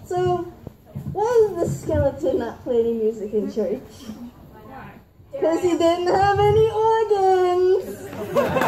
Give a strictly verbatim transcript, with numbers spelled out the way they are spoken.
So, why did the skeleton not play any music in church? Because he didn't have any organs!